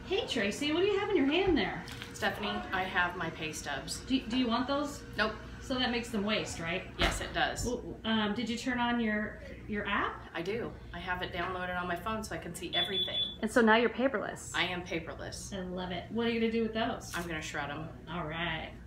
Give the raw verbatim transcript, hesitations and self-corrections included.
Hey Tracy, what do you have in your hand there? Stephanie, I have my pay stubs. Do, do you want those? Nope. So that makes them waste, right? Yes, it does. Well, um, did you turn on your your app? I do. I have it downloaded on my phone so I can see everything. And so now you're paperless. I am paperless. I love it. What are you gonna do with those? I'm gonna shred them. All right.